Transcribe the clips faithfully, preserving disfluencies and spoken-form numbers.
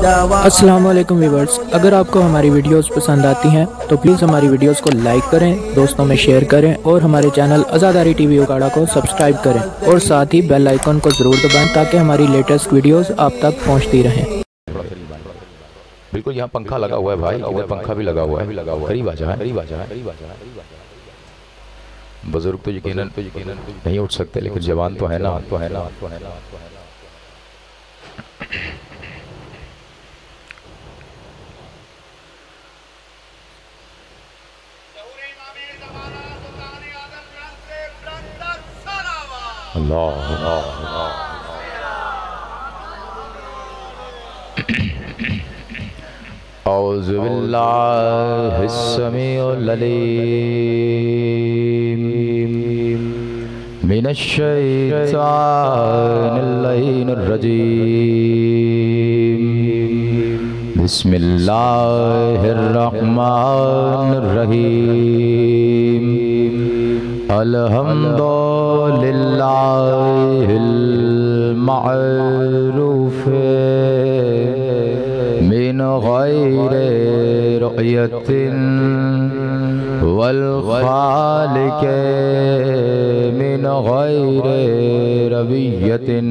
अस्सलाम वालेकुम व्यूअर्स, अगर आपको हमारी वीडियोस पसंद आती हैं तो प्लीज़ हमारी वीडियोस को लाइक करें, दोस्तों में शेयर करें और हमारे चैनल आज़ादारी टीवी उगाड़ा को सब्सक्राइब करें और साथ ही बेल आइकन को ज़रूर दबाएं ताकि हमारी लेटेस्ट वीडियोस आप तक पहुंचती रहें। बिल्कुल यहाँ पंखा लगा हुआ है भाई, इधर पंखा भी लगा हुआ है, करीब आ जाए, करीब आ जाए। बुजुर्ग तो यकीनन तो यकीनन नहीं उठ सकते, लेकिन जवान तो है ना, तो है ना, तो है ना। अल्लाह औज़ु बिल्लाहि समीउल अलीम मिनश शैतानिर रजीम बिस्मिल्लाहिर रहमानिर रहीम अल्हम्दुलिल्लाहिल मअरूफ मिन गैरि रुयतिन वल खालिक मिन गैरि रबियतिन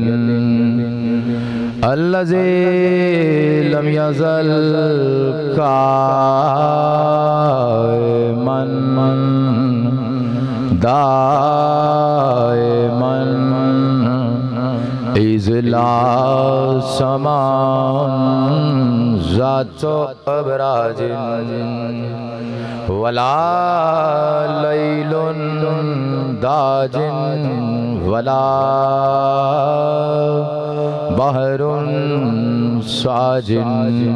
अल्लज़ी लम यज़ल काइमन दाइमन इज़ला समान ज़ातो अबराजिन वला लैलुन दाजिन वला बहरुन साजिन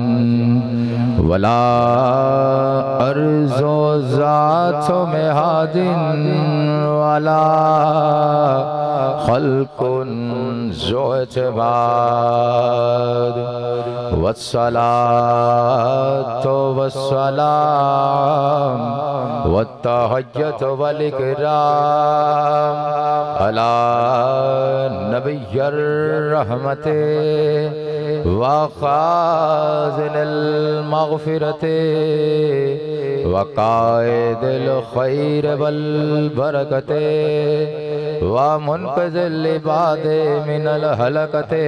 वला अर्ज़ो ज़ातो मेहादिन वला खल्कुन ज़ुअतबाद वस्सलातु वस्सलाम वत्तहय्यतु वल इकराम अला नबिय्यर रहमते व खाज़िनिल मग़फ़िरते व काइदिल खैर वल बरकते व मुनक़िज़िल इबादे मिनल हलकते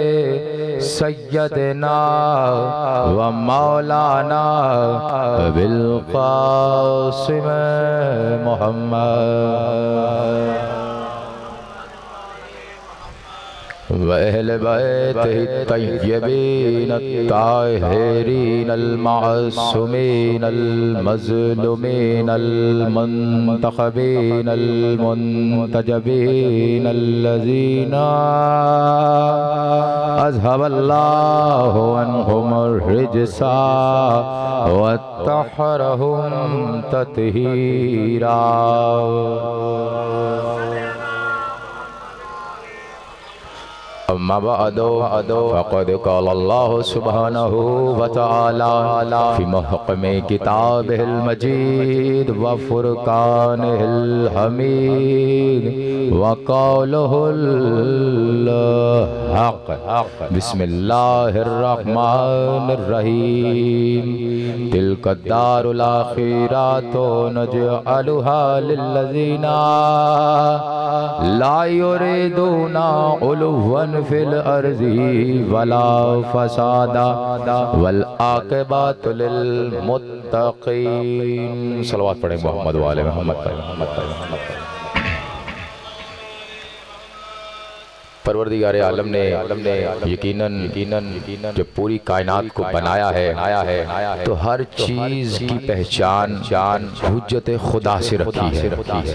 सय्यदना व मौलाना बिल क़ासिम मुहम्मद व अहले बैतिही तय्यबीन अत्ताहिरीन अल-मासूमीन अल-मज़लूमीन अल-मुंतखबीन अल-मुंतजबीन अल्लज़ीना अज़हबल्लाहु अन्हुमुर रिज्सा व तहरहुम तत्हीरा। अम्मा बअदो फ़क़द क़ाल अल्लाहु सुब्हानहु व तआला फ़ी मुहकम किताबिहिल मजीद व फ़ुरक़ानिहिल हमीद व क़ौलुहुल हक़ बिस्मिल्लाहिर रहमानिर रहीम तिल्का दारुल आखिरतु नजअलुहा लिल्लज़ीना ला युरीदूना उलुव्वन फिल अर्ज़ी वला फसादा वल आक़िबतु लिल मुत्तक़ीन। सलवात पढ़ें मोहम्मद वाले मोहम्मद पर। परवरदिगार आलम ने आलम ने यकीनन यकीनन यकीनन जब पूरी कायनात को बनाया है आया है तो हर चीज की पहचान जान हुज्जत खुदा से रखी है।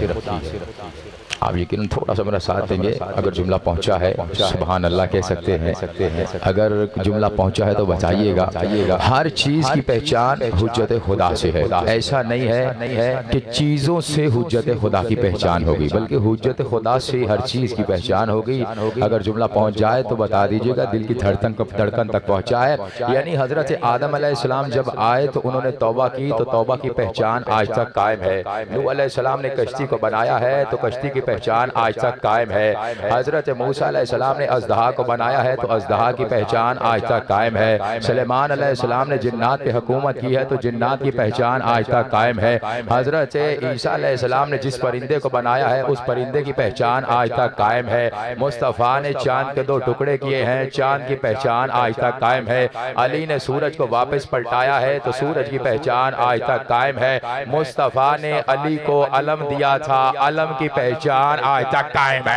आप यकीनन थोड़ा सा मेरा साथ देंगे। अगर जुमला पहुंचा है सुभान अल्लाह कह सकते हैं, अगर जुमला पहुंचा है तो बताइएगा। हर चीज़ की पहचान हुज्जत खुदा से है। ऐसा नहीं है कि चीज़ों से हुज्जत खुदा की पहचान होगी, बल्कि हुज्जत खुदा से हर चीज़ की पहचान होगी। अगर जुमला पहुंच जाए तो बता दीजिएगा, दिल की धड़कन धड़कन तक पहुंचा है। यानी हज़रत आदम अलैहिस्सलाम जब आए तो उन्होंने तौबा की, तो तौबा की पहचान आज तक कायम है। नूह अलैहिस्सलाम ने कश्ती को बनाया है तो कश्ती की पहचान आज तक कायम है। हजरत मूसा अलैहिस्सलाम ने अज़दहा को बनाया है तो अज़दहा की पहचान आज तक कायम है। सुलेमान अलैहिस्सलाम ने जिन्नात पे हुकूमत की है तो जिन्नात की पहचान आज तक कायम है। हजरत ईसा अलैहिस्सलाम ने जिस परिंदे को बनाया है उस परिंदे की पहचान आज तक कायम है। मुस्तफ़ा ने चांद के दो टुकड़े किए हैं, चांद की पहचान आज तक कायम है। अली ने सूरज को वापस पलटाया है तो सूरज की पहचान आज तक कायम है। मुस्तफ़ा ने अली को अलम दिया था, अलम की पहचान आज तक कायम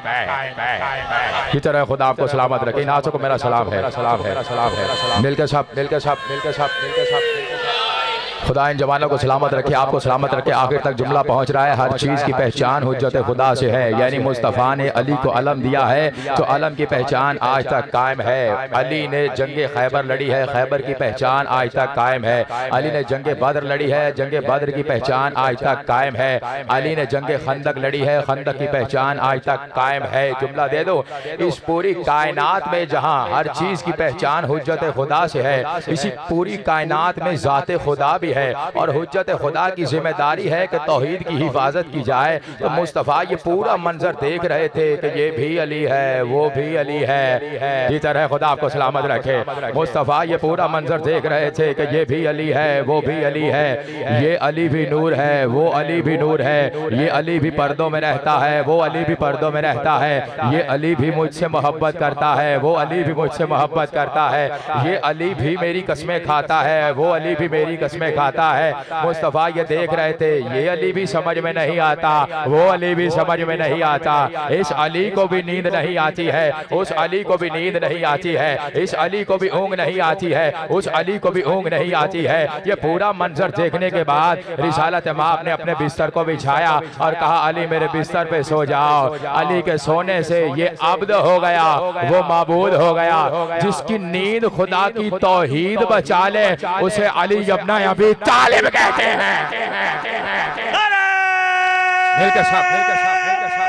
है। की तरह खुदा आपको सलामत रखे। नाचो को मेरा सलाम है, सलाम है, सलाम है। मिलकर सब मिलकर सब मिलकर सब मिलकर सब खुदा इन जवानों को सलामत रखे, आपको सलामत रखे। आखिर तक जुमला पहुंच रहा है, हर चीज़ की पहचान हुज्जत खुदा से है। यानी मुस्तफ़ा ने अली को अलम दिया है तो अलम की पहचान आज तक कायम है। अली ने जंगे खैबर लड़ी है, खैबर की पहचान आज तक कायम है। अली ने जंगे बद्र लड़ी है, जंगे बद्र की पहचान आज तक कायम है। अली ने जंगे खंदक लड़ी है, खंदक की पहचान आज तक कायम है। जुमला दे दो, इस पूरी कायनात में जहाँ हर चीज़ की पहचान हुज्जत खुदा से है, इसी पूरी कायनात में ज़ाते खुदा भी है और हुज्जत खुदा की जिम्मेदारी है कि तौहीद की हिफाजत की जाए। तो मुस्तफ़ा ये पूरा मंजर देख रहे थे कि ये भी अली है, वो भी अली है। इसी तरह खुदा आपको सलामत रखे। मुस्तफ़ा ये पूरा मंजर देख रहे थे कि ये भी अली है, वो भी अली है। ये अली भी नूर है, वो अली भी नूर है। ये अली भी पर्दों में रहता है, वो अली भी पर्दों में रहता है। ये अली भी मुझसे मोहब्बत करता है, वो अली भी मुझसे मोहब्बत करता है। ये अली भी मेरी कस्में खाता है, वो अली भी मेरी कस्में खाता है। मुस्तफ़ा ये देख रहे थे, ये अली भी समझ में नहीं आता, वो अली भी समझ में नहीं आता। इस अली को भी नींद नहीं आती है, उस अली को भी नींद नहीं आती है। इस अली को भी ऊँग नहीं आती है, उस अली को भी ऊँग नहीं आती है। ये पूरा मंजर देखने के बाद रिसालत माप ने अपने बिस्तर को बिछाया और कहा, अली मेरे बिस्तर पे सो जाओ। अली के सोने से ये अब्द हो गया, वो माबूद हो गया। जिसकी नींद खुदा की तौहीद बचा ले उसे अली इब्न अबी तालिब कहते हैं। मिलकर सब मिलकर सब मिलकर सब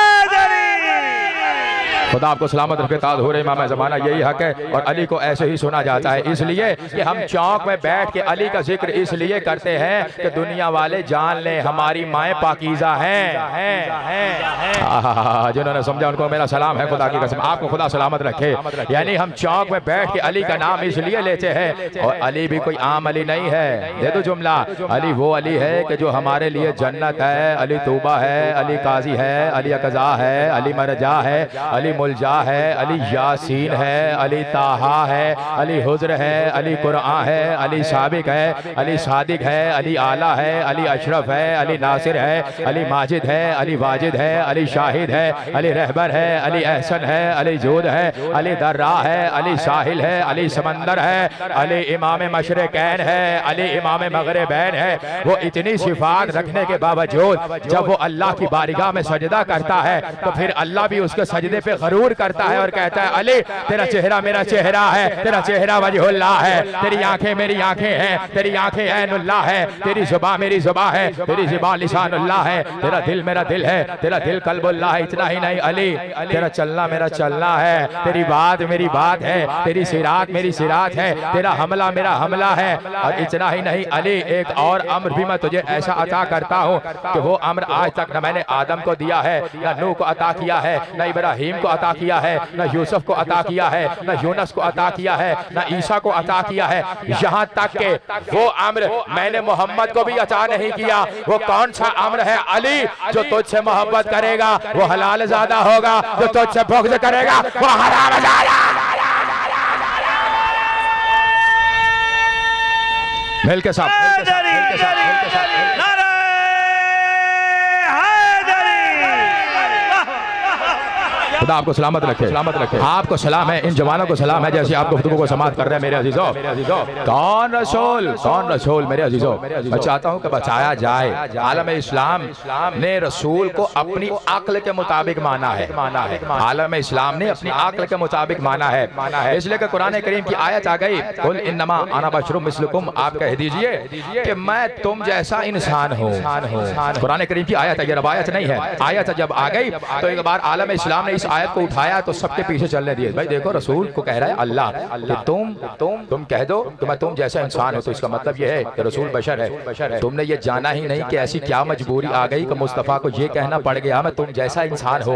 खुदा आपको सलामत रखे। ताज़-हुर इमाम ज़माना यही हक है और अली को ऐसे ही सुना जाता है। इसलिए कि हम चौक में बैठ के अली का जिक्र इसलिए करते हैं कि दुनिया वाले जान लें हमारी माएँ पाकीज़ा हैं। जिन्होंने समझा उनको मेरा सलाम है, खुदा की कसम आपको खुदा सलामत रखे। यानी हम चौक में बैठ के अली का नाम इसलिए लेते हैं। और अली भी कोई आम अली नहीं है। दे दो जुमला, अली वो अली है कि जो हमारे लिए जन्नत है। अली तूबा है, अली काजी है, अली अक़ज़ा है, अली मरजा है, अली मुलजा है, अली यासीन है, अली ताहा है, अली हुज़्र है, अली कुरआन है, अली साबिक है, अली सादिक है, अली आला है, अली अशरफ है, अली नासिर है, अली माजिद है, अली वाजिद है, अली शाहिद है, अली रहबर है, अली एहसन है, अली जूद है, अली दर्रा है, अली साहिल है, अली समंदर है, अली इमाम मशरिकैन है, अली इमाम मगरिबैन है। वो इतनी सिफात रखने के बावजूद जब वो अल्लाह की बारगाह में सजदा करता है तो फिर अल्लाह भी उसके सजदे पे गरूर करता है और कहता है, अली तेरा चेहरा मेरा चेहरा है, तेरा चेहरा वजहुल्लाह है, तेरी आंखें मेरी आंखें हैं, तेरी आंखें ऐनुल्लाह है, तेरी जुबान मेरी जुबान है, तेरी जुबान लिसानुल्लाह है, तेरा दिल मेरा दिल है, तेरा दिल कल्बुल्लाह है। इतना ही नहीं अली तेरा चलना मेरा चलना है, तेरी बात मेरी बात है, तेरी सिरात मेरी सिरात है, तेरा हमला मेरा हमला है। और इतना ही नहीं अली एक और अम्र भी मैं तुझे ऐसा अता करता हूँ कि वो अम्र आज तक न मैंने आदम को दिया है, न नूह को अता किया है, न इब्राहिम को अता किया है, न यूसुफ को अता किया है, न यूनस को अता किया है, न ईसा को अता किया है। यहाँ तक के वो अम्र मैंने मोहम्मद को भी अता नहीं किया। वो कौन सा अम्र है अली? जो तुझसे मोहब्बत करेगा वो हलाल ज़ादा होगा, जो तुझसे बुग़्ज़ करेगा वो हराम ज़ादा। मिलके साथ मिलके साथ मिलके साथ मिलके साथ खुदा आपको सलामत रखे, सलामत रखे। आपको सलाम है, इन जवानों को सलाम है जैसे आपको खुतबों को समाप्त कर रहे हैं मेरे अजीजों। कौन रसूल, कौन रसूल मेरे अजीजों। मैं चाहता हूं कि बचाया जाए। आलम इस्लाम ने रसूल को अपनी अक्ल के मुताबिक माना है, माना है। आलम इस्लाम ने अपनी अक्ल के मुताबिक माना है, माना है। इसलिए कि कुरान करीम की आयत आ गई, कुल इन्नमा अना बशरुम मिस्लुकुम, आप कह दीजिए कि मैं तुम जैसा इंसान हूँ। कुरान करीम की आयत है, ये रवायत नहीं है। आयत जब आ गई तो एक बार आलम इस्लाम ने इस आयत को उठाया तो सबके पीछे चलने दिए। भाई देखो रसूल को कह रहा है अल्लाह कि तुम तुम तुम कह दो कि मैं तुम जैसा इंसान हो, तो इसका मतलब ये है कि रसूल बशर है। तुमने ये जाना ही नहीं कि ऐसी क्या मजबूरी आ गई कि मुस्तफ़ा को ये कहना पड़ गया मैं तुम जैसा इंसान हो।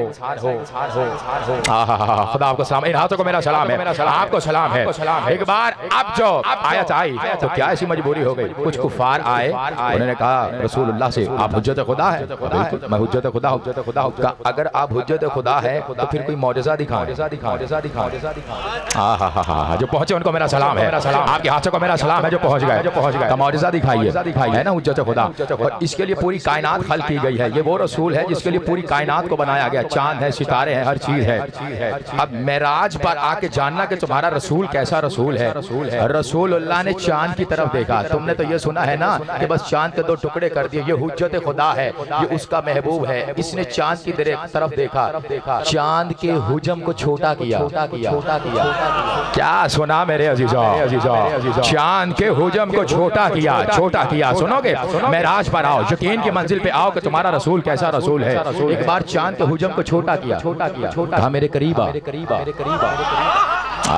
खुदा आपको सलाम, इन हाथों को मेरा सलाम है, आपको सलाम है। एक बार अब जो आयत आई तो क्या ऐसी मजबूरी हो गई, कुछ कुफार आए, उन्होंने कहा रसूलुल्लाह से आप हुज्जत खुदा है। बिल्कुल मैं हुज्जत खुदा हूं, हुज्जत खुदा हूं। अगर आप हुज्जत खुदा है तो फिर कोई मौजज़ा दिखाओ, मौजज़ा दिखाओ, मौजज़ा दिखाओ। हाँ हाँ हाँ, जो पहुंचे उनको मेरा सलाम है, आपके हाथों को मेरा सलाम है जो पहुंच गए, जो पहुंच गए। मौजज़ा दिखाइए, है ना हुज्जत खुदा। और इसके लिए पूरी कायनात खल की गई है। ये वो रसूल है जिसके लिए पूरी कायनात को बनाया गया। चांद है, सितारे हैं, हर चीज है। अब मेराज पर आके जानना कि तुम्हारा रसूल कैसा रसूल है। रसूलुल्लाह ने चांद की तरफ देखा। तुमने तो ये सुना है ना कि बस चांद के दो टुकड़े कर दिए, ये हुज्जत खुदा है, ये उसका महबूब है। इसने चांद की तरफ देखा, चांद के हुजम को छोटा किया, छोटा किया, छोटा किया। क्या सुना मेरे अजीजों, चांद के हुजम को छोटा किया, छोटा किया। सुनोगे मेराज पर आओ, यकीन की मंजिल पे आओ कि तुम्हारा रसूल कैसा रसूल है। एक बार चांद के हुजम को छोटा किया, छोटा किया, छोटा। मेरे करीब आ, मेरे करीब आ, मेरे करीब आ।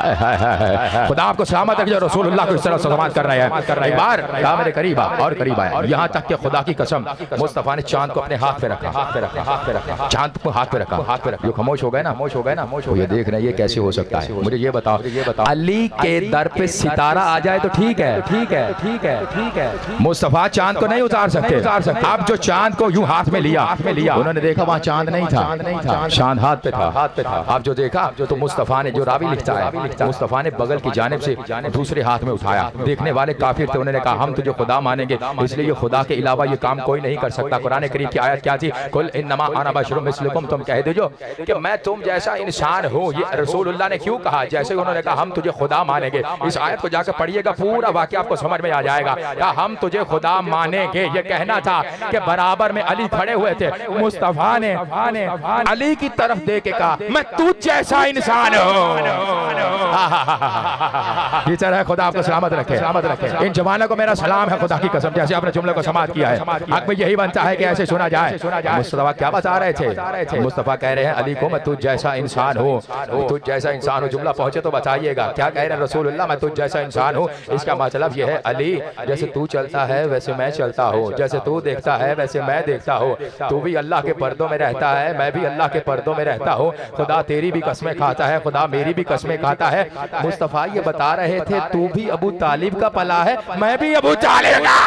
खुदा आपको सलामत रखे जो रसूलुल्लाह को इस तरह से समात कर रहे हैं। एक बार कहा मेरे करीब आ, और करीब आए। यहाँ तक कि खुदा की कसम मुस्तफा ने चांद को अपने हाथ पे रखा, हाथ पे रखा, हाथ पे रखा, चांद को हाथ पे रखा, हाथ पे रखा। जो खामोश हो गए ना, खामोश हो गए ना, खामोश हो गए। ये देख रहे हैं, ये कैसे हो सकता है? मुझे ये बताओ, ये बताओ, अली के दर पे सितारा आ जाए तो ठीक है, ठीक है, ठीक है, ठीक है। मुस्तफा चांद को नहीं उतार सकते, उतार सकते। आप जो चांद को यूं हाथ में लिया, हाथ में लिया, उन्होंने देखा वहाँ चांद नहीं था, नहीं था, चांद हाथ पे था, हाथ पे था। आप जो देखा, जो तो मुस्तफा ने, जो रावी लिखता है, मुस्तफा ने बगल की जानिब से दूसरे हाथ में उठाया। देखने वाले काफिर थे, उन्होंने कहा हम तुझे खुदा मानेंगे, इसलिए ये खुदा के अलावा ये काम कोई नहीं कर सकता। कुरान करीम की आयत क्या थी? कुल इन्नमा अना बशरुम मिस्लुकुम, तुम कह दो कि मैं तुम जैसा इंसान हूँ। ये रसूलुल्लाह ने क्यों कहा? जैसे उन्होंने कहा हम तुझे खुदा मानेंगे। इस आयत को जाकर पढ़िएगा, पूरा वाकया आपको समझ में आ जाएगा। क्या हम तुझे खुदा मानेंगे, ये कहना था कि बराबर में अली खड़े हुए थे। मुस्तफा ने अली की तरफ देख के कहा मैं तुझ जैसा इंसान हूँ। ये तरह खुदा आपको सलामत रखे, सलामत रखे। इन जवानों को मेरा सलाम है, खुदा की कसम। जैसे आपने जुमले को समाप्त किया है, हक में यही बनता है कि ऐसे सुना जाए। मुस्तफा क्या बता रहे थे? मुस्तफा कह रहे हैं अली को मैं तुझ जैसा इंसान हूँ, तुझ जैसा इंसान हूँ। जुमला पहुंचे तो बताइएगा क्या कह रहे हैं रसूलुल्लाह? मैं तुझ जैसा इंसान हूँ। इसका मतलब यह है अली जैसे तू चलता है वैसे मैं चलता हूँ, जैसे तू देखता है वैसे मैं देखता हूँ। तू भी अल्लाह के पर्दों में रहता है, मैं भी अल्लाह के पर्दों में रहता हूँ। खुदा तेरी भी कसमें खाता है, खुदा मेरी भी कसमें खाता है। मुस्तफा ये बता रहे थे तू भी अबू तालिब का पला है, मैं भी अबू तालिब का।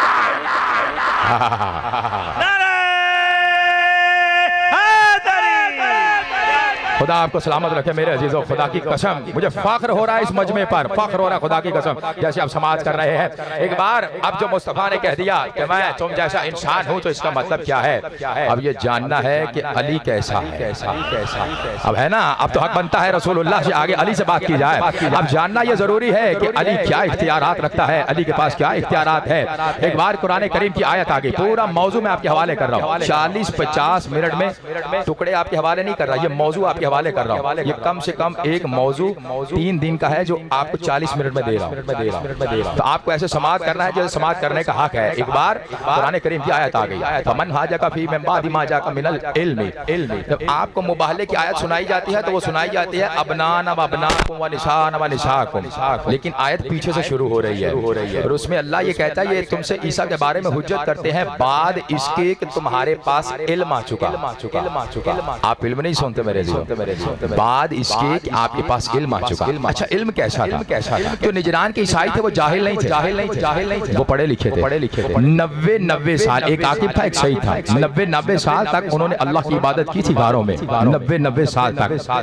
खुदा आपको सलामत रखे मेरे अजीजों। खुदा की कसम मुझे फख्र हो रहा है इस मजमे पर, फख्र हो रहा है खुदा की कसम। जैसे आप समाज कर रहे हैं, एक बार अब जो मुस्तफा ने कह दिया कि मैं तुम जैसा इंसान हूं, तो इसका मतलब क्या है? अब ये जानना है कि अली कैसा है, कैसा कैसा। अब है ना, अब तो हक बनता है रसूलुल्लाह से आगे अली से बात की जाए। अब जानना यह जरूरी है कि अली क्या इख्तियारात रखता है, अली के पास क्या इख्तियारात है। एक बार कुरान करीम की आयत आ गई, पूरा मौजू मैं आपके हवाले कर रहा हूँ। चालीस पचास मिनट में टुकड़े आपके हवाले नहीं कर रहा, ये मौजू आपके हवाले कर रहा हूं। ये कम से कम एक मौजू तीन दिन का है जो आपको चालीस मिनट में दे रहा हूं। तो आपको ऐसे समाअत करना है जैसे समाअत करने का हक है। एक बार कुरान करीम की आयत आ गई, फमन हाजा का फी में बादी मा जा का मिनल इल्मी इल्मी। जब आपको मुबाहले की आयत सुनाई जाती है तो वो सुनाई जाती है अबनान व अबनाकुम व निशान व निशाकुम, लेकिन आयत पीछे से शुरू हो रही है हो रही है और उसमें अल्लाह ये कहता है ये तुमसे ईसा के बारे में हुज्जत करते हैं बाद इसके कि तुम्हारे पास इल्म आ चुका इल्म आ चुका। आप इल्म नहीं सुनते मेरे लिए, बाद इसके कि आपके पास इल्म आ चुका। अच्छा इल्म कैसा था? कैसा था? जो निजरान के ईसाई थे वो जाहिल नहीं थे, जाहिल नहीं थे, जाहिल नहीं थे, वो पढ़े लिखे थे, पढ़े लिखे थे। नब्बे नब्बे साल एक आकिब था, एक सही था। नब्बे नब्बे साल तक उन्होंने अल्लाह की इबादत की थी गारों में, नब्बे नब्बे साल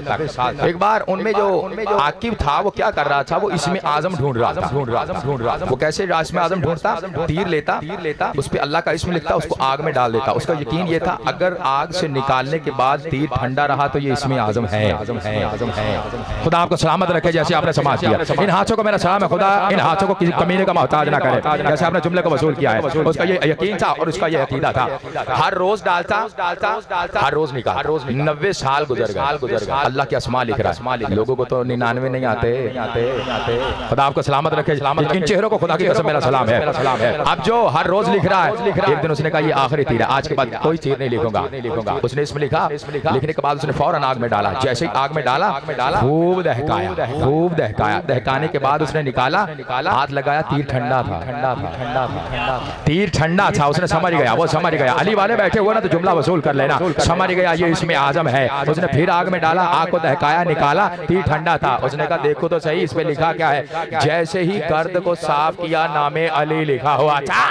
तक। एक बार उनमें जो आकिब था वो क्या कर रहा था? वो इसमें आजम ढूंढ रहा था, ढूंढ रहा था, ढूंढ रहा था। वो कैसे इसमें आजम ढूंढता? तीर लेता, तीर लेता, उस पर अल्लाह का इसम लिखता, उसको आग में डाल देता। उसका यकीन ये था अगर आग से निकालने के बाद तीर ठंडा रहा तो ये इसमें आजम है, आजम है, आजम है। खुदा आपको सलामत रखे जैसे आपने समाज किया। इन हाथों को मेरा सलाम है, खुदा इन हाथों को किसी कमीने का मोहताज ना करे। जैसे आपने जुमले को वसूल किया है, उसका ये यकीन था और उसका ये अकीदा था। हर रोज डालता डालता हर रोज निकाल, रोज नब्बे साल गुजर गए, गुजर गए। अल्लाह के अस्मा लिख रहा है, लोगों को तो निन्यानवे नहीं आते आते आते। खुदा आपको सलामत रखे, इन चेहरों को खुदा की कसम मेरा सलाम है, मेरा सलाम है। अब जो हर रोज लिख रहा है, एक दिन उसने कहा ये आखिरी तीर है, आज के बाद कोई तीर नहीं लिखूंगा, नहीं लिखूंगा। उसने इसमें लिखा, लिखने के बाद उसने फौरन आग में डाला। जैसे ही आग में डाला खूब दहकाया, खूब दहकाया। दहकाने के बाद उसने निकाला, हाथ लगाया, तीर ठंडा था, ठंडा था, ठंडा था, तीर ठंडा था। उसने समझ गया, वो समझ गया। अली वाले बैठे हुए ना तो जुमला वसूल कर लेना, समझ गया ये इसमें आजम है। उसने फिर आग में डाला, आग को दहकाया, निकाला, तीर ठंडा था। उसने कहा देखो तो सही इस पे लिखा क्या है। जैसे ही गर्द को साफ किया नामे अली लिखा हुआ था।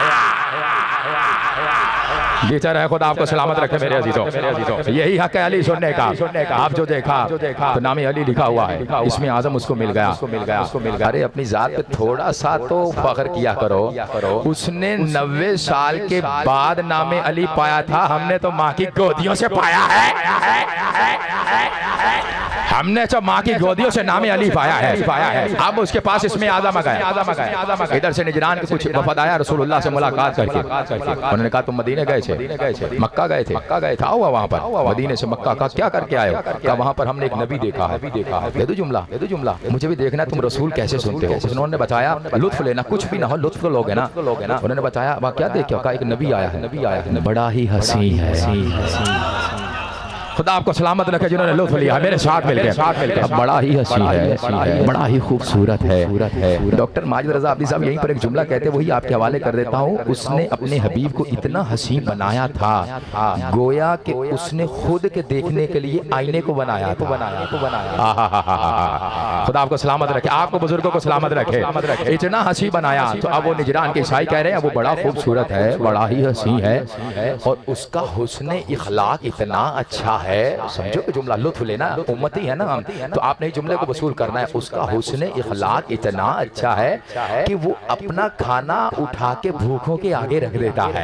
बेचारा है, खुदा आपको सलामत रखे मेरे अजीजों। यही हक है अली सुनने का। आप जो देखा तो नामे अली लिखा हुआ है, इसमें आजम उसको मिल गया, उसको मिल गया, उसको मिल गया। अरे अपनी जात पे थोड़ा सा तो फख्र किया करो। उसने नब्बे साल के बाद नामे अली पाया था, हमने तो माँ की गोदियों से पाया है। हमने तो माँ की गोदियों से नामे अली पाया है, पाया है। अब उसके पास इसमें आजम आ गए। इधर से निजरान के कुछ वफद आया रसूलुल्लाह से मुलाकात करके। उन्होंने कहा तुम मदीने गए थे, मक्का गए थे, मक्का गए था, हुआ वहाँ पर मदीने से मक्का का क्या करके आए हो? कहा वहाँ पर हमने एक नबी देखा है, देखा है। दे दो जुमला, दे दो जुमला, मुझे भी देखना तुम रसूल कैसे सुनते हो। उन्होंने बताया लुत्फ लेना, कुछ भी ना हो लुत्फ तो लोगे ना, लोगे ना। उन्होंने बताया वहाँ क्या देखे? कहा एक नबी आया है, नबी आया है, बड़ा ही हसीन है। खुदा आपको सलामत रखे जिन्होंने लुत्फ लिया मेरे साथ मिलकर, साथ मिलकर। बड़ा ही हसीन है, बड़ा ही खूबसूरत है। डॉक्टर माजिद रजा अब्दी साहब यहीं पर एक जुमला कहते हैं, वही आपके हवाले कर देता हूँ। उसने अपने हबीब को इतना हसीन बनाया था, गोया कि उसने खुद के देखने के लिए आईने को बनाया को बनाया को बनाया। खुदा आपको सलामत रखे, आपको बुजुर्गों को सलामत रखे। इतना हसीन बनाया तो अब वो निजरान के ईसाई कह रहे हैं वो बड़ा खूबसूरत है, बड़ा ही हसीन है, और उसका हुस्न इखलाक इतना अच्छा है। समझो कि जुमला लुत्फ लेना, उम्मती है ना हम, तो आपने जुमले को वसूल करना है। उसका हुस्न इखलाक इतना अच्छा है कि वो अपना खाना उठा के भूखों के आगे रख देता है।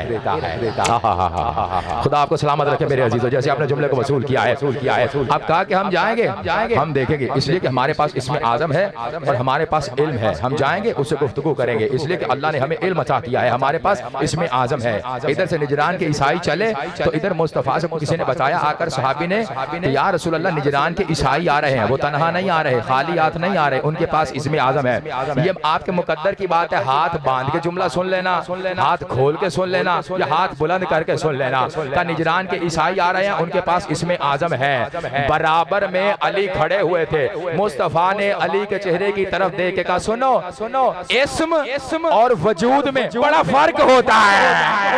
खुदा आपको सलामत रखे मेरे अजीजों। जैसे आपने जुमले को वसूल किया है, किया है। अब कहा कि हम जाएंगे, जाएंगे हम देखेंगे, इसलिए कि हमारे पास इसमें आजम है और हमारे पास इल्म है। हम जाएंगे उससे गुफ्तगू करेंगे, इसलिए कि अल्लाह ने हमें इल्म अता किया है, हमारे पास इसमें आजम है। इधर से निजरान के ईसाई चले तो इधर मुस्तफा से किसी ने बताया आकर सहाबी ने, या रसूल अल्लाह निजरान के ईसाई आ रहे हैं, वो तनहा नहीं आ रहे, खाली हाथ नहीं आ रहे, उनके पास इसमें आजम है। ये आपके मुकद्दर की बात है, हाथ बांध के जुमला सुन लेना, हाथ खोल के सुन लेना या हाथ बुलंद करके सुन लेना। का निजरान के ईसाई आ रहे हैं, उनके पास इसमें आजम है। बराबर में अली खड़े हुए थे, मुस्तफा ने अली के चेहरे की तरफ देख के कहा सुनो सुनो, इस्म इस्म और वजूद में बड़ा फर्क होता है।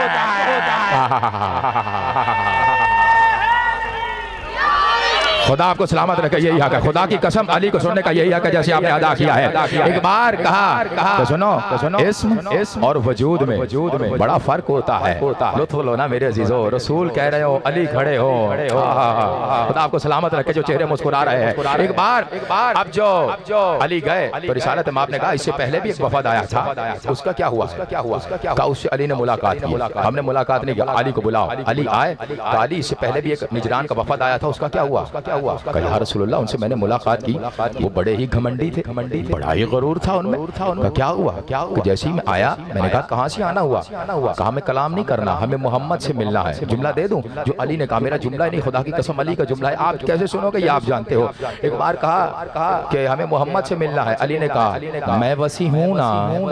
खुदा आपको सलामत रखे, यही हक है। खुदा की कसम अली को सुनने का यही हक है, जैसे आपने अदा किया है। एक बार कहा कहा तो सुनो तो सुनो, इस्म इस्म और वजूद में वजूद में बड़ा फर्क होता है। लुत्फ लो ना मेरे अजीजों, रसूल कह रहे हो, अली खड़े हो। खुदा आपको सलामत रखे जो चेहरे मुस्कुरा रहे हैं। एक बार एक बार अब जो अली गए तो रिसालत में आपने कहा इससे पहले भी एक वफद आया था, उसका क्या हुआ? क्या हुआ? कहा उससे अली ने मुलाकात की, हमने मुलाकात नहीं की, अली को बुलाओ। अली आए तो अली इससे पहले भी एक निजरान का वफद आया था, उसका क्या हुआ? हुआ? कहा रसूलुल्लाह उनसे मैंने मुलाकात की, वो बड़े ही घमंडी थे, घमंडी बड़ा ही गरूर था उनमें। कहा क्या हुआ? क्या हुआ? जैसे ही मैं आया मैंने कहा कहाँ से आना हुआ? कहा हमें कलाम नहीं करना, हमें मोहम्मद से मिलना है। जुमला दे दूं? जो अली ने कहा मेरा जुमला नहीं, खुदा की कसम अली का जुमला है, आप कैसे सुनोगे ये आप जानते हो। एक बार कहा कि हमें मोहम्मद से मिलना है, अली ने कहा मैं वसी हूँ ना,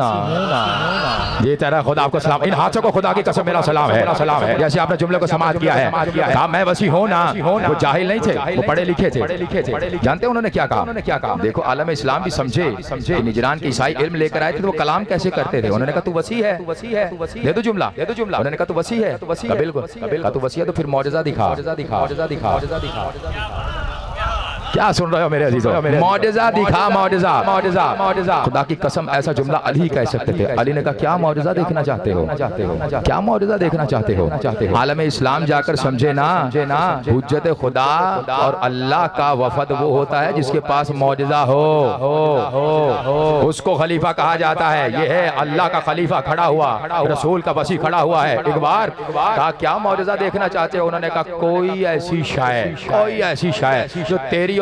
ये तेरा खुदा आपको सलाम। इन हाथों को खुदा की कसम मेरा सलाम है, सलाम है। जैसे आपने जुमले को समाप्त किया है, कहा मैं वसी हूँ ना। वो जाहिल नहीं थे, वो पढ़े लिखे थे, पढ़े लिखे थे। जानते हैं उन्होंने क्या कहा? उन्होंने क्या कहा? देखो आलम इस्लाम भी समझे, समझे निजरान के ईसाई इल्म लेकर आए थे तो वो कलाम कैसे करते थे। उन्होंने कहा तू वसी है, वसी है, दे दो जुमला, दे दो जुमला। उन्होंने कहा तू वसी है, तो वसी है, बिल्कुल कहा तू वसी है, तो फिर मौजज़ा दिखा, मौजज़ा दिखा, मौजज़ा दिखा, मौजज़ा दिखा। क्या सुन रहे हो मेरे अजीजों? मौजज़ा दिखा, मौजज़ा, मौजज़ा, मौजज़ा। खुदा की कसम ऐसा जुमला अली कह सकते थे। अली ने कहा क्या मौजज़ा देखना चाहते हो? चाहते हो क्या मौजज़ा देखना चाहते हो? चाहते हो आलम इस्लाम जाकर समझे ना, ना हुज्जत खुदा और अल्लाह का वफद वो होता है जिसके पास मौजज़ा हो, हो, हो, हो। उसको खलीफा कहा जाता है। ये है अल्लाह का खलीफा खड़ा हुआ, रसूल का वसी खड़ा हुआ है। एक बार कहा क्या मौजज़ा देखना चाहते हो? उन्होंने कहा कोई ऐसी शाय, कोई ऐसी शाय जो तेरी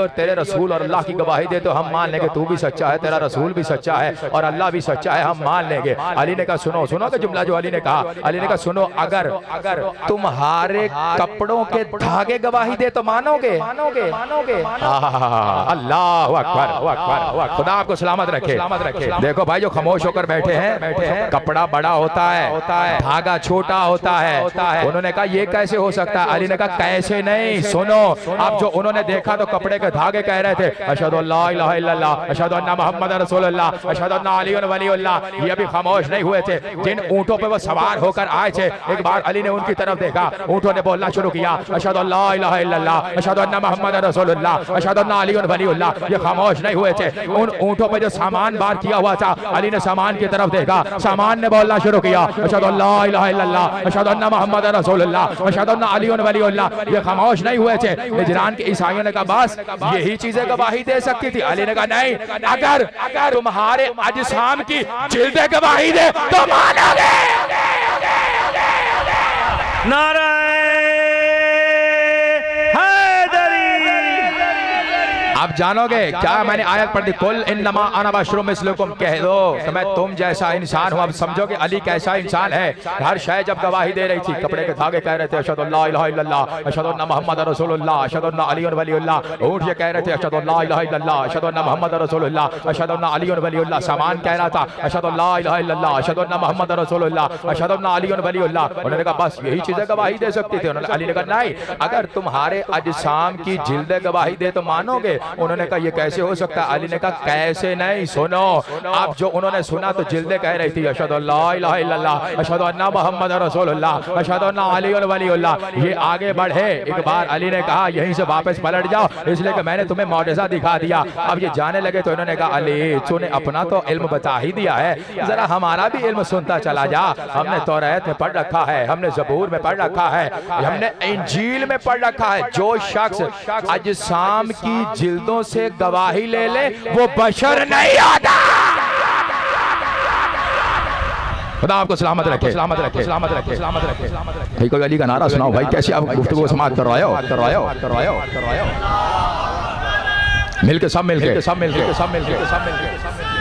और तेरे रसूल और अल्लाह की गवाही दे तो हम मान लेंगे तू भी सच्चा है, तेरा रसूल भी सच्चा है और अल्लाह भी सच्चा है, हम मान लेंगे। अली ने कहा सुनो सुनो का जुमला जो अली ने कहा, अली ने कहा सुनो अगर अगर तुम्हारे कपड़ों के धागे गवाही दे तो मानोगे मानोगे मानोगे अल्लाह अकबर, खुदा आपको सलामत रखे सलामत रखे। देखो भाई जो खामोश होकर बैठे हैं बैठे हैं कपड़ा बड़ा होता है होता है धागा छोटा होता है होता है। उन्होंने कहा ये कैसे हो सकता है? अली ने कहा कैसे नहीं, सुनो। अब जो उन्होंने देखा तो कपड़े के धागे कह रहे थे अशहदु अल्ला इलाहा इल्लल्लाह अशहदु अन्ना मुहम्मद रसूलुल्लाह अशहदु अन्ना अली वलीउल्लाह। ये अभी खामोश नहीं हुए थे। जिन ऊंटों पे वो सवार होकर आए थे एक बार अली ने उनकी तरफ देखा, ऊंटों ने बोलना शुरू किया अशहदु अल्ला इलाहा इल्लल्लाह अशहदु अन्ना मुहम्मद रसूलुल्लाह अशहदु अन्ना अली वलीउल्लाह। ये खामोश नहीं हुए थे। उन ऊंटों पे जो सामान बार किया हुआ था अली ने सामान की तरफ देखा, सामान ने बोलना शुरू किया अशहदु अल्ला इलाहा इल्लल्लाह अशहदु अन्ना मुहम्मद रसूलुल्लाह अशहदु अन्ना अली वलीउल्लाह। ये खामोश नहीं हुए थे। निजरान के ईसाइयों ने कहा बस यही चीजें गवाही दे सकती थी। अली ने कहा नहीं, अगर अगर तुम्हारे अजसाम की जिल्दें गवाही दे तो मानोगे। नारा आप जानोगे क्या मैंने आयत पढ़ दी, कुल इन्नमा अना बशरुम मिस्लुकुम, कह दो तो मैं तुम जैसा इंसान हूं। अब समझोगे अली कैसा इंसान है। हर शय जब गवाही दे रही थी कपड़े के धागे कह रहे थे अशहदु अल्ला इलाहा इल्लल्लाह अशहदु अन्ना मुहम्मद रसूलुल्लाह अशहदु अन्ना अली वलीउल्लाह। ऊंट ये कह रहे थे अशहदु अल्ला इलाहा इल्लल्लाह अशहदु अन्ना मुहम्मद रसूलुल्लाह अशहदु अन्ना अली वलीउल्लाह। सामान कह रहा था अशहदु अल्ला इलाहा इल्लल्लाह अशहदु अन्ना मुहम्मद रसूलुल्लाह अशहदु अन्ना अली वलीउल्लाह। उन्होंने कहा बस यही चीजें गवाही दे सकती थी। उन्होंने अली ने कहा नहीं, अगर तुम्हारे अजसाम की जिल्दें गवाही दे तो मानोगे। उन्होंने कहा ये कैसे हो सकता है? अली ने कहा कैसे नहीं, सुनो। अब जो उन्होंने सुना तो जिल्दें कह रही थी अशहदु अल्ला इलाहा इल्लल्लाह अशहदु अन्ना मुहम्मद रसूलुल्लाह अशहदु अन्ना अली वलीउल्लाह। ये आगे बढ़े। एक बार अली ने कहा यहीं से वापस पलट जाओ, इसलिए कि मैंने तुम्हें मौजज़ा दिखा दिया। अब ये जाने लगे तो इन्होंने कहा अली तूने अपना तो इल्म बता ही दिया है, जरा हमारा भी इल्म सुनता चला जा। हमने तौरात में पढ़ रखा है, हमने ज़बूर में पढ़ रखा है, हमने इंजील में पढ़ रखा है, जो शख्स अजसाम की जिल्दों से गवाही ले ले वो बशर नहीं आता। खुदा आपको सलामत रखे सलामत रखे सलामत रखे सलामत रखे सलामत रखे। भाई कोई अली का नारा सुनाओ भाई, कैसे आप गुफ्तगू समाप्त कर रहे हो कर रहे हो कर रहे हो कर रहे हो मिलके सब मिलके सब मिलके सब मिलके सब मिलके सब मिलके।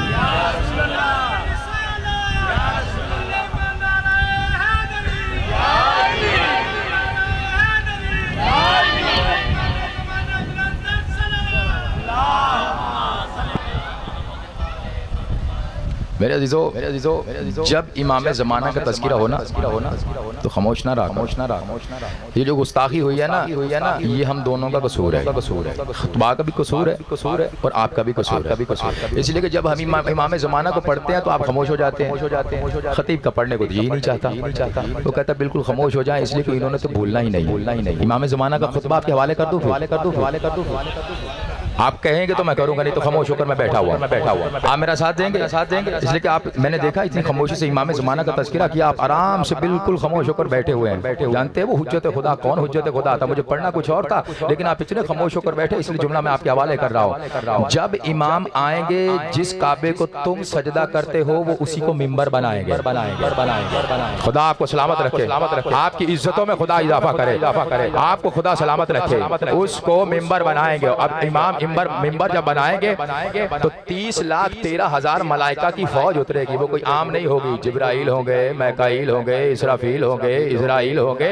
मेरे अजीजो मेरे अजीजो मेरे अजीजो जब इमाम ज़माना का तज़किरा होना होना तो खामोश ना रहा खामोश ना रहा खामोश ना रहा। ये जो गुस्ताखी हुई है ना हुई है ना ये हम दोनों का कसूर है कसूर है खुतबा का भी कसूर है कसूर है और आपका भी कसूर है कसूर। इसलिए कि जब हम इमाम ज़माना को पढ़ते हैं तो आप खामोश हो जाते हैं हो जाते हैं खतीब का पढ़ने को यही नहीं चाहता नहीं चाहता वो कहता बिल्कुल खामोश हो जाए, इसलिए कि इन्होंने तो बोलना ही नहीं बोलना ही नहीं। इमाम ज़माना का खुतबा आपके हवाले कर दूँ हवाले कर दूँ हवाले कर दूँ हवाले कर दूँ। आप कहेंगे तो मैं करूंगा, नहीं तो खामोश होकर मैं बैठा हुआ मैं बैठा हुआ आप मेरा साथ देंगे साथ देंगे। इसलिए कि आप मैंने देखा इतनी खामोशी से इमाम ज़माना का तज़किरा किया, आप आराम से बिल्कुल खामोश होकर बैठे हुए हैं बैठे हुए। जानते हैं वो हुज्जत खुदा कौन हुज्जत खुदा था? मुझे पढ़ना कुछ और था लेकिन आप इतने खामोश होकर बैठे, इसलिए जुमला मैं आपके हवाले कर रहा हूँ। जब इमाम आएंगे जिस काबे को तुम सजदा करते हो वो उसी को मिंबर बनाएंगे बनाएंगे बनाएंगे। खुदा आपको सलामत रखे सलामत रखे, आपकी इज्जतों में खुदा इजाफा करे इजाफा करे, आपको खुदा सलामत रखे, उसको मिंबर बनाएंगे। अब इमाम मिंबर मिंबर बनाएंगे तो तीस लाख तेरह हजार मलाइका की फौज उतरेगी। वो कोई आम नहीं होगी, जिब्राइल होंगे, मैकाइल होंगे, इसराफील होंगे, इजराइल होंगे।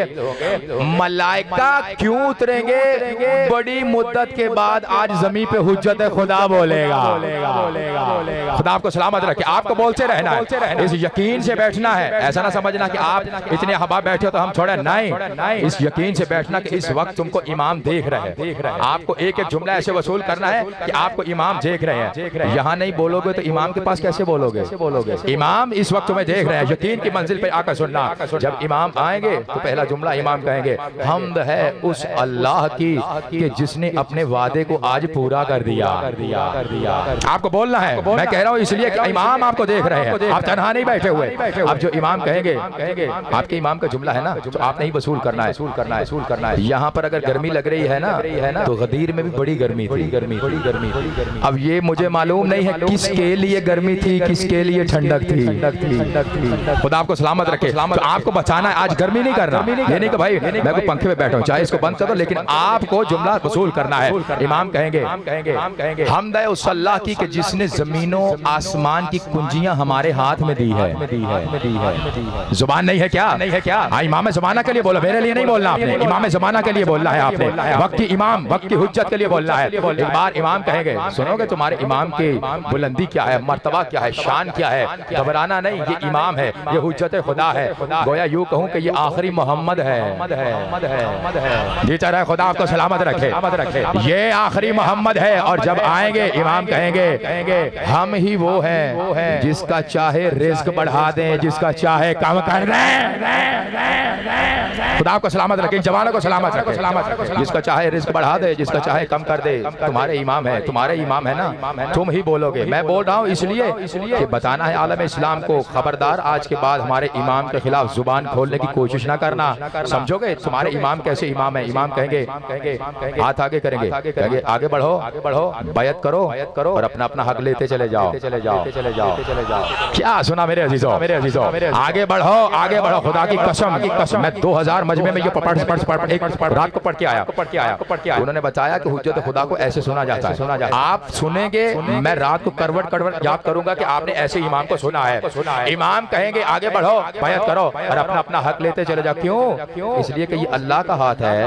मलाइका क्यों उतरेंगे? बड़ी मुद्दत के बाद आज जमीन पे हुज्जत खुदा बोलेगा। खुदा आपको सलामत रखे, आपको बोलते रहना है, इस यकीन से बैठना है। ऐसा ना समझना कि आप इतने हवा बैठे हो तो हम छोड़े, नहीं, इस यकीन से बैठना कि इस वक्त तुमको इमाम देख रहे हैं। आपको एक एक जुमला ऐसे वसूल करना है कि आपको इमाम देख रहे हैं। यहाँ नहीं बोलोगे तो इमाम के पास कैसे बोलोगे बोलोगे इमाम इस वक्त तुम्हें देख रहे हैं। यकीन की मंजिल पे आकर सुनना, जब इमाम आएंगे तो पहला जुमला इमाम कहेंगे हम्द है उस अल्लाह की कि जिसने अपने वादे को आज पूरा कर दिया कर दिया कर दिया। आपको बोलना है, मैं कह रहा हूँ इसलिए कि इमाम आपको देख रहे हैं, आप तन्हा नहीं बैठे हुए। अब जो इमाम कहेंगे कहेंगे आपके इमाम का जुमला है ना, तो आपने ही वसूल करना है वसूल करना है वसूल करना है। यहाँ पर अगर गर्मी लग रही है ना है ना तो गदीर में भी बड़ी गर्मी थी गर्मी बड़ी गर्मी। अब ये मुझे मालूम नहीं है किसके लिए गर्मी थी, किसके लिए ठंडक थी। खुदा आपको सलामत रखे। तो आपको बचाना है, आज गर्मी नहीं करना, ये नहीं कि भाई मैं को पंखे में बैठा हूँ चाहे इसको बंद कर दो, लेकिन आपको जुमला वसूल करना है। इमाम कहेंगे हमद है उस अल्लाह की कि जिसने जमीनों आसमान की कुंजियां हमारे हाथ में दी है। जुबान नहीं है क्या? नहीं है क्या? हाँ, इमाम ज़माना के लिए बोलो, मेरे लिए नहीं बोलना आपने, इमाम ज़माना के लिए बोलना है आपने, वक्त की इमाम, वक्त की हुज्जत के लिए बोलना है। एक बार इमाम कहेंगे, सुनोगे तुम्हारे इमाम की बुलंदी क्या है, मर्तबा क्या है, शान क्या है, घबराना नहीं, ये इमाम है, ये हुज्जत खुदा है। गोया यूं कहूं कि ये आखिरी मोहम्मद है। जी चला, खुदा आपको सलामत रखे। ये आखिरी मोहम्मद है और जब आएंगे इमाम कहेंगे हम ही वो हैं जिसका चाहे रिज्क बढ़ा दें, जिसका चाहे कम कर दें। खुदा आपको सलामत रखे, जवानों को सलामत रखे, सलामत रखे। जिसका चाहे रिज्क बढ़ा दे, जिसका चाहे कम कर दे। तुम्हारे इमाम है, तुम्हारे इमाम है ना, तुम ही बोलोगे। मैं बोल रहा हूँ इसलिए कि बताना है आलम इस्लाम को, खबरदार आज के बाद हमारे इमाम के खिलाफ जुबान खोलने की कोशिश ना करना, समझोगे। तुम्हारे इमाम कैसे इमाम है? इमाम कहेंगे हाथ आगे करेंगे, कहेंगे आगे बढ़ो, आगे बढ़ो, बैत करो, बैत करो और अपना अपना हक लेते चले जाओ, चले जाओ, चले जाओ, चले जाओ। क्या सुना मेरे अजीजों, मेरे अजीजों, आगे बढ़ो, आगे बढ़ो। खुदा की कसम, कसम मैं दो हजार मजमे में ये पढ़ पढ़ पढ़ एक रात को पढ़ के आया, पढ़ के आया, पढ़ के आया। उन्होंने बताया कि हुज्जत खुदा को ऐसे सुना जाता है, सुना जाता है। आप सुनेंगे, मैं रात को करवट करवट याद करूंगा कि आपने ऐसे इमाम को सुना है। इमाम कहेंगे आगे बढ़ो, बैत करो और अपना अपना हक लेते चले जाओ। क्यों? इसलिए कि ये अल्लाह का हाथ है।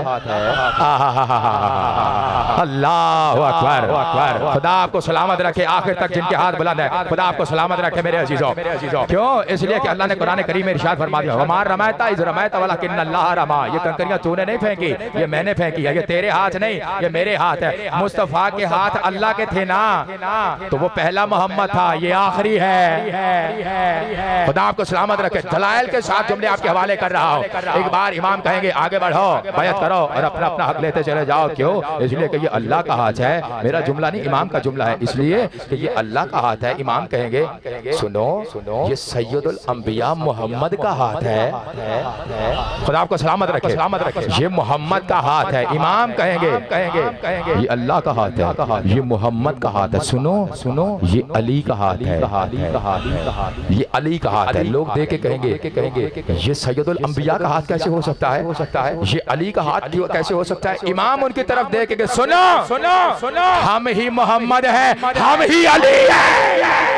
अल्लाह अकबर। खुदा आपको सलामत रखे, आखिर तक जिनके हाथ बुलंद है, खुदा आपको सलामत रखे मेरे अजीजों। क्यों? इसलिए कि अल्लाह ने कुरान करीम में इरशाद फरमा दिया, हमार रमायता इज रमायता वलाकिन अल्लाह रमा। ये कंकरियां तूने नहीं फेंकी, ये मैंने फेंकी है। ये तेरे हाथ नहीं, ये मेरे हाथ है। मुस्तफा के हाथ अल्लाह के थे ना, तो वो पहला मोहम्मद था, ये आखिरी है। खुदा आपको सलामत रखे। दलाइल के साथ जुमले आपके हवाले कर रहा हूँ। एक बार इमाम कहेंगे आगे बढ़ो, बैत करो और अपना अपना हक लेते चले जाओ। क्यों? इसलिए कि ये अल्लाह का हाथ है, मेरा जुमला नहीं, इमाम का जुमला है, इसलिए कि ये अल्लाह का हाथ है। इमाम कहेंगे सुनो सुनो, ये सैयदुल अंबिया मोहम्मद का हाथ है। खुदा आपको सलामत रखे, सलामत रखे। ये मोहम्मद का हाथ है। इमाम कहेंगे कहेंगे कहेंगे ये अल्लाह का हाथ है, ये मोहम्मद का हाथ है। सुनो सुनो, ये अली का हाथ है, ये अली का हाथ है। लोग देख के कहेंगे कहेंगे ये सैयदुल अंबिया का हाथ कैसे हो सकता है, हो सकता है ये अली का हाथ कैसे हो सकता है। इमाम उनकी तरफ देख के सुनो सुनो सुनो, हम ही मोहम्मद है, हम ही अली है।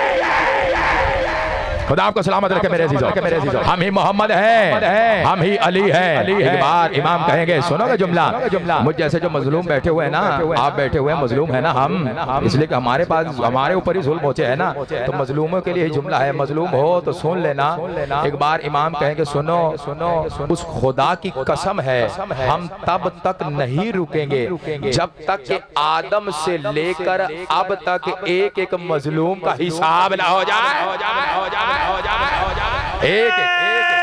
खुदा आपको सलामत रखे मेरे अजीजों, मेरे अजीजों। हम ही मोहम्मद है, हम ही अली है। एक बार इमाम कहेंगे, सुनोगे जुमला, मुझ जैसे जो मजलूम बैठे हुए हैं ना, आप बैठे हुए हैं, मजलूम है ना हम, इसलिए कि हमारे पास हमारे ऊपर ही जुल्म होते हैं ना, तो मजलूमों के लिए ही जुमला है। मजलूम हो तो सुन लेना। एक बार इमाम कहेंगे सुनो सुनो, उस खुदा की कसम है हम तब तक नहीं रुकेंगे जब तक कि आदम से लेकर अब तक एक एक मजलूम का हिसाब ना हो जाए, हो जाए, हो जाए, हो जाए, हो जाए। एक एक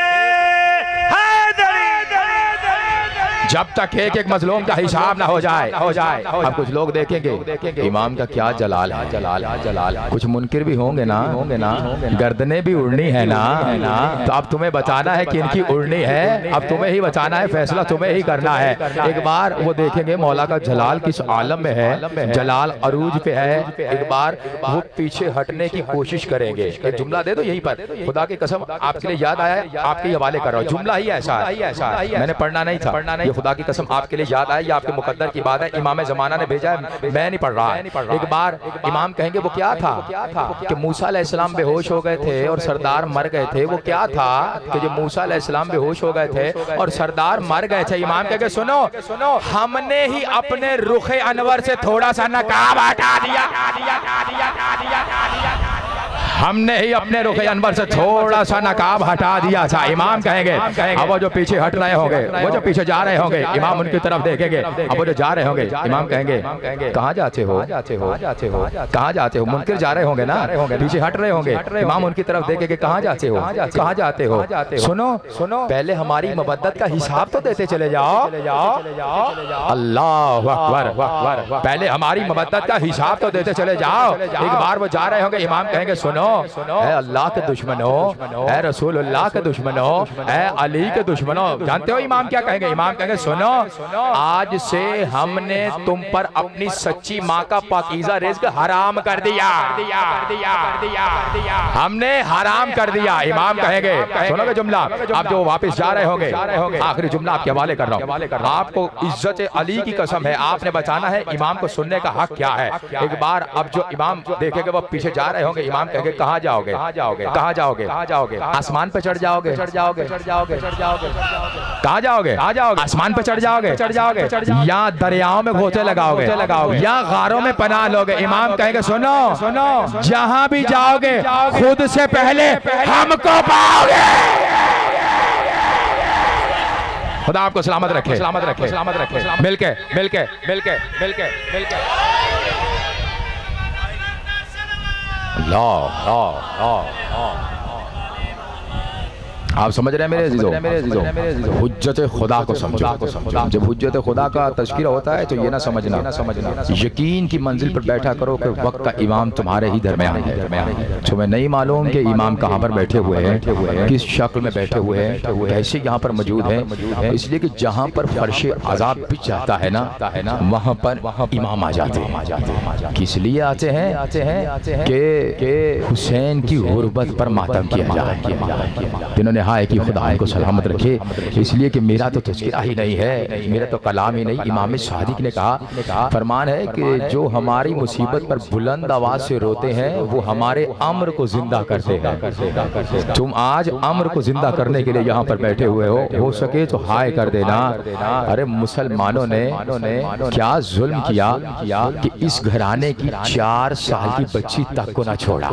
जब तक एक एक मजलूम का हिसाब ना हो जाए, हो जाए। अब कुछ लोग देखेंगे इमाम का क्या जलाल है, जलाल है, जलाल है। कुछ मुनकिर भी होंगे ना, होंगे ना, गर्दनें भी उड़नी है ना, तो अब तुम्हें बताना है कि इनकी उड़नी है, अब तुम्हें ही बताना है, फैसला तुम्हें ही करना है। एक बार वो देखेंगे मौला का जलाल किस आलम में है, जलाल अरूज पे है। एक बार वो पीछे हटने की कोशिश करेंगे। एक जुमला दे दो यहीं पर, खुदा की कसम आपके लिए याद आया, आपके हवाले कर रहा हूँ। जुमला ही ऐसा है, ऐसा है, मैंने पढ़ना नहीं था, पढ़ना नहीं, खुदा की कसम आपके लिए याद आया, ये आपके मुकद्दर की बात है, इमाम ज़माना ने भेजा है, मैं नहीं पढ़ रहा है। एक बार इमाम कहेंगे वो क्या था कि मूसा अलैहिस्सलाम बेहोश हो गए थे और सरदार मर गए थे। वो क्या था कि जो मूसा अलैहिस्सलाम बेहोश हो गए थे और सरदार मर गए थे। इमाम कहेंगे सुनो सुनो, हमने ही अपने रुखे अनवर से थोड़ा सा नकाब हटा दिया, हमने ही अपने रुखे अनवर से थोड़ा सा नकाब हटा दिया था। इमाम कहेंगे अब वो जो पीछे हट रहे होंगे, वो जो पीछे जा रहे होंगे, इमाम उनकी तरफ देखेंगे। अब वो जो जा रहे होंगे, इमाम कहेंगे कहाँ जाते हो, जाते हो, जाते हो, कहाँ जाते हो। मुनकिर जा रहे होंगे ना, पीछे हट रहे होंगे, इमाम उनकी तरफ देखेंगे कहाँ जाते हो, कहाँ जाते हो। सुनो सुनो, पहले हमारी मबद्दत का हिसाब तो देते चले जाओ। अल्लाह अकबर, पहले हमारी मबद्दत का हिसाब तो देते चले जाओ। एक बार वो जा रहे होंगे, इमाम कहेंगे सुनो ऐ अल्लाह के दुश्मनों, ऐ रसूलुल्लाह के दुश्मनों, ऐ अली के दुश्मनों। जानते हो इमाम क्या कहेंगे? इमाम कहेंगे सुनो, आज से हमने तुम पर अपनी सच्ची माँ का पाकीज़ा रिज़्क हराम कर दिया, हमने हराम कर दिया। इमाम कहेंगे, सुनोगे जुमला, आप जो वापस जा रहे होंगे, आखिरी जुमला आपके हवाले कर रहा हूँ, आपको इज्जत अली की कसम है, आपने बचाना है। इमाम को सुनने का हक क्या है? एक बार अब जो इमाम देखेंगे वो पीछे जा रहे होंगे, इमाम कहेंगे कहाँ जाओगे, कहाँ जाओगे, कहाँ जाओगे, कहाँ जाओगे? आसमान पे चढ़ जाओगे, चढ़ जाओगे, चढ़ जाओगे, चढ़ जाओगे, कहाँ जाओगे, कहाँ जाओगे? आसमान पे चढ़ जाओगे, चढ़ जाओगे, या दरियाओं में घोंचे लगाओगे, लगाओगे, या गारों में पनाह लोगे। इमाम कहेंगे सुनो, सुनो, जहां भी जाओगे खुद से पहले हमको पाओगे। खुदा आपको सलामत रखे, सलामत रखे, सलामत रखे। मिलके मिलके मिलके मिलके मिलके अल्लाह अल्लाह अल्लाह। आप समझ रहे हैं मेरे अजीजों, मेरे अजीजों, हुज्जत खुदा को समझो। जब हुज्जत खुदा का तज़किरा होता है तो ये ना समझना, ना समझना यकीन की मंजिल पर बैठा करो कि वक्त का इमाम तुम्हारे ही दरमियान है। तुम्हें नहीं मालूम कि इमाम कहाँ पर बैठे हुए हैं, किस शक्ल में बैठे हुए हैं, कैसे यहाँ पर मौजूद हैं। इसलिए कि जहाँ पर फर्श अज़ाब पिच जाता है ना, वहाँ पर इमाम आ जाते हैं। किस लिए आते हैं? आते हैं कि हुसैन की गुर्बत पर मातम किया जाए। जिन्होंने हाय कि खुदा को सलामत रखे। इसलिए कि मेरा तो तज़किरा ही नहीं है, मेरा तो कलाम ही नहीं। इमाम सादिक ने कहा, फरमान है कि जो हमारी मुसीबत पर बुलंद आवाज से रोते हैं वो हमारे अम्र को जिंदा करते हैं। तुम आज अम्र को जिंदा करने के लिए यहाँ पर बैठे हुए हो हो सके तो हाय कर देना। अरे मुसलमानों ने क्या जुल्म किया कि इस घराने की चार साल की बच्ची तक को ना छोड़ा,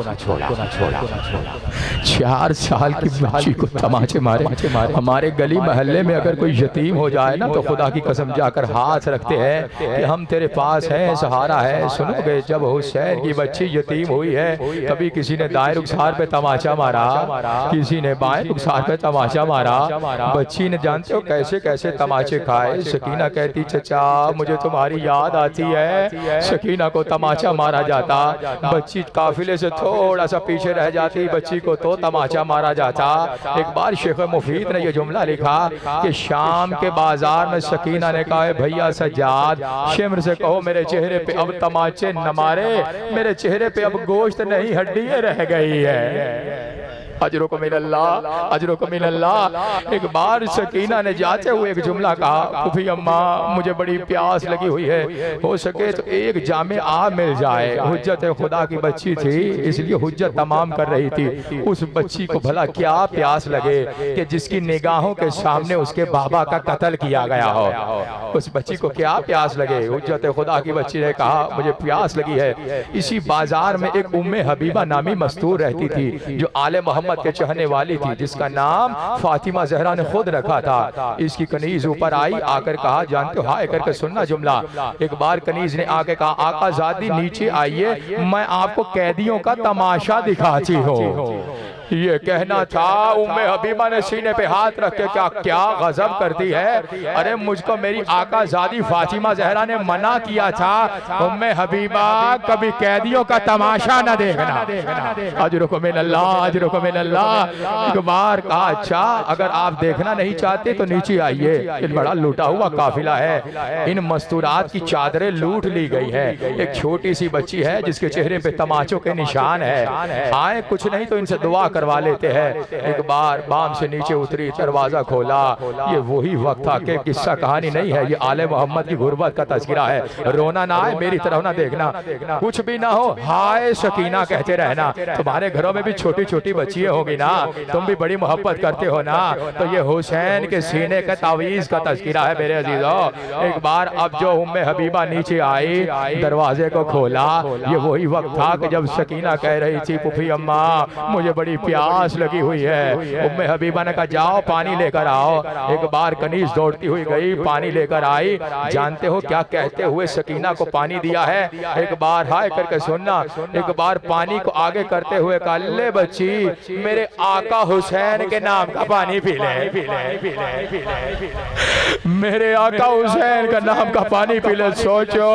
चार साल की बच्ची को तमाचे मारे। हमारे गली मोहल्ले में अगर कोई यतीम हो जाए ना तो खुदा की कसम जाकर हाथ रखते हैं कि हम तेरे पास हैं, सहारा है। सुनोगे, जब हुसैन की बच्ची यतीम हुई है कभी किसी ने दाएं रुखसार पे तमाचा मारा, किसी ने बाएं रुखसार पे तमाचा मारा। बच्ची ने जानते हो कैसे कैसे तमाचे खाए। सकीना कहती चचा मुझे तुम्हारी याद आती है। सकीना को तमाचा मारा जाता, बच्ची काफिले से थोड़ा सा पीछे रह जाती, बच्ची को तो तमाचा मारा जाता। एक बार शेख मुफीद ने यह जुमला लिखा कि शाम के बाजार में सकीना ने कहा भैया सज्जाद शिमर से कहो मेरे चेहरे पे अब तमाचे न मारे, मेरे चेहरे पे अब गोश्त नहीं हड्डी रह गई है। अजरों को मिनल्लाह, अजरों को मिनल्लाह। एक बार सकीना ने जाते हुए एक जुमला कहा, फूफी अम्मा मुझे बड़ी प्यास लगी हुई है, हो सके तो एक जामे आ मिल जाए। हुज्जत खुदा की बच्ची थी इसलिए हुज्जत तमाम कर रही थी। उस बच्ची को भला क्या प्यास लगे कि जिसकी निगाहों के सामने उसके बाबा का कत्ल किया गया हो। उस बच्ची को क्या प्यास लगे? हुज्जत खुदा की बच्ची ने कहा मुझे प्यास लगी है। इसी बाजार में एक उम्मे हबीबा नामी मस्तूर रहती थी जो आले मोहम्मद के चाहने वाली थी, जिसका नाम फातिमा जहरा ने खुद रखा था। इसकी कनीज ऊपर आई, आकर कहा जानते हो हाय करके सुनना जुमला। एक बार कनीज ने आके कहा आका ज़ादी नीचे आइए, मैं आपको कैदियों का तमाशा दिखाती हूँ। ये कहना था, उम्मे हबीबा ने सीने पे हाथ रख के क्या क्या गजब करती है। अरे मुझको मेरी आका ज़ादी फातिमा जहरा ने मना किया था, उम्मे हबीबा कभी कैदियों का तमाशा न देखना। अजरों को मिनल्लाह, अजरों को मिनल्लाह। एक बार कहा अच्छा अगर आप देखना नहीं चाहते तो नीचे आइए, एक बड़ा लूटा हुआ काफिला है, इन मस्तूरात की चादरें लूट ली गई है। एक छोटी सी बच्ची है जिसके चेहरे पे तमाचों के निशान है। आए कुछ नहीं तो इनसे दुआ करवा लेते हैं। एक बार बाम से नीचे उतरी, दरवाजा खोला। ये वही वक्त था कि किस्सा कहानी नहीं है, ये आले मोहम्मद की गुर्बत का तज़किरा है। रोना ना आए, मेरी तरफ ना देखना, कुछ भी ना हो हाय सकीना कहते रहना। तुम्हारे घरों में भी छोटी छोटी बच्चियां होगी ना, तुम भी बड़ी मोहब्बत करते हो ना, तो ये हुसैन के सीने का तावीज़ का तज़किरा है मेरे अजीजों। एक बार अब जो उम्मे हबीबा नीचे आई, दरवाजे को खोला, ये वही वक्त था कि जब सकीना कह रही थी फूफी अम्मा मुझे बड़ी प्यास लगी हुई है। उम्मे हबीबा ने कहा जाओ पानी लेकर आओ। एक बार कनीज दौड़ती हुई गई, पानी लेकर आई। जानते हो क्या कहते हुए सकीना को पानी दिया है? एक बार हाय करके सुनना। एक बार पानी को आगे करते हुए कहा ले बच्ची, मेरे आका हुसैन के नाम का पानी पी ले, पी ले, पी ले, पी ले, पी ले। मेरे आका हुसैन का नाम का पानी पी ले। सोचो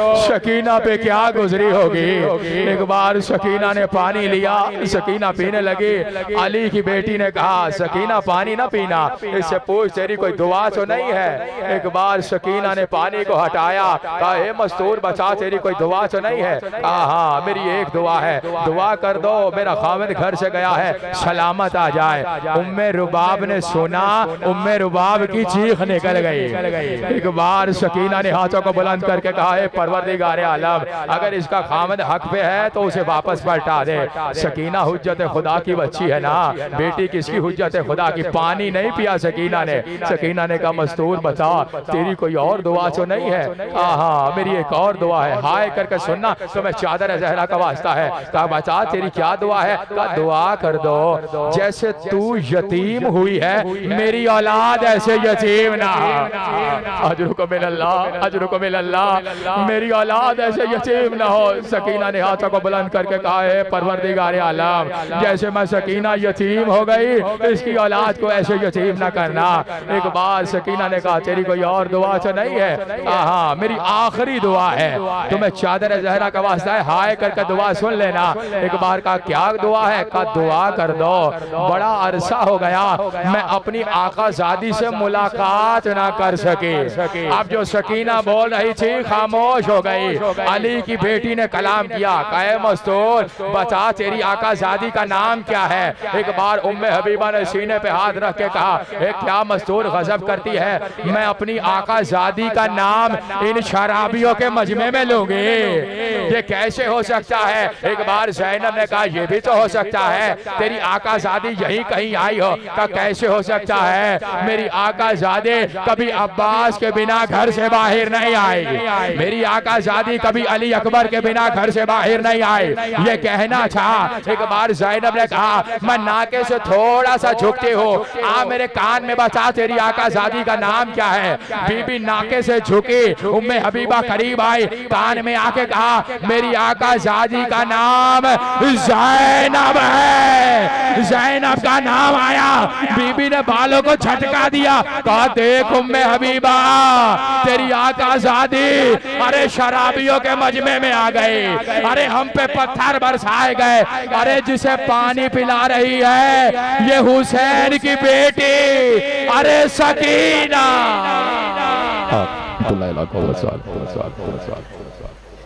सकीना पे क्या गुजरी होगी। एक बार सकीना ने पानी लिया, सकीना पीने लगी। अली की बेटी ने कहा सकीना पानी ना पीना, इससे पूछ तेरी कोई दुआ तो नहीं है। एक बार सकीना ने पानी को हटाया, कहा हे मस्तूर बचा तेरी कोई दुआ तो नहीं है? कहा हाँ मेरी एक दुआ है, दुआ कर दो मेरा खाविद घर से गया है सलामत आ जाए। उम्मे रुबाब ने सुना, उम्मे रुबाब की चीख निकल गई। एक बार सकीना ने हाथों को बुलंद करके कहा है परवरदिगारे आलम, अगर इसका खाविद हक पे है तो उसे वापस पलटा दे। सकीना हुज्जत खुदा की बच्ची है ना, बेटी किसकी हुज्जत खुदा की? पानी नहीं पिया सकीना ने। सकीना ने कहा मस्तूर बता तेरी कोई और दुआ तो नहीं है? हाँ हाँ मेरी एक और दुआ है। हाय करके सुनना, तो मैं चादर जहरा का वास्ता है। कहा बता तेरी क्या दुआ है? कहा दुआ कर दो जैसे तू यतीम हुई है मेरी औलाद ऐसे यतीम ना हो। अजर को मिल अल्लाह, अजर को मिल अल्लाह, मेरी औलाद ऐसे यतीम ना हो। सकीना ने हाथों को बुलंद करके कहा है परवरदिगारे आलम, जैसे मैं सकीना यतीम हो गई इसकी औलाद को ऐसे यतीम ना करना। एक बार सकीना ने कहा तेरी कोई और दुआ तो नहीं है? हाँ मेरी आखिरी दुआ है, तुम्हें चादर जहरा का वास्ता है, हाय करके दुआ सुन लेना। एक बार कहा क्या दुआ है? कहा दुआ कर दो, बड़ा अरसा हो गया मैं अपनी आकाजादी से मुलाकात ना कर सके। अब जो सकीना बोल रही थी खामोश हो गई। अली की बेटी ने कलाम किया, कहे मस्तूर बता तेरी आकाजादी का नाम क्या है? एक बार उम्मे हबीबा ने सीने पे हाथ रख के कहा ए, क्या मस्तूर गजब करती है, मैं अपनी आकाजादी का नाम इन शराबियों के मजमे में लूंगी, ये कैसे हो सकता है? एक बार ज़ैनब ने कहा ये भी तो हो सकता है तेरी आकाजादी यहीं कहीं आई हो। का कैसे हो सकता है? मेरी आकाजादी कभी अब्बास के बिना घर से बाहर नहीं आई, मेरी आकाजादी कभी अली अकबर के बिना घर से बाहर नहीं आई, ये कहना था। एक बार ज़ैनब ने कहा मैं नाके से थोड़ा सा झुकती हूँ, आ मेरे कान में बता तेरी आकाजादी का नाम क्या है? बीबी नाके से झुकी, उम्मे हबीबा करीब आई, कान में आके कहा मेरी आकाजादी का नाम ज़ैनब है। ज़ैनब का नाम आया, बीबी ने बालों को झटका दिया, कहा देख उम्मे हबीबा तेरी आकाजादी अरे शराबियों के मजमे में आ गई, अरे हम पे पत्थर बरसाए गए, अरे जिसे पानी पिला रही है ये हुसैन की बेटी अरे सकीना।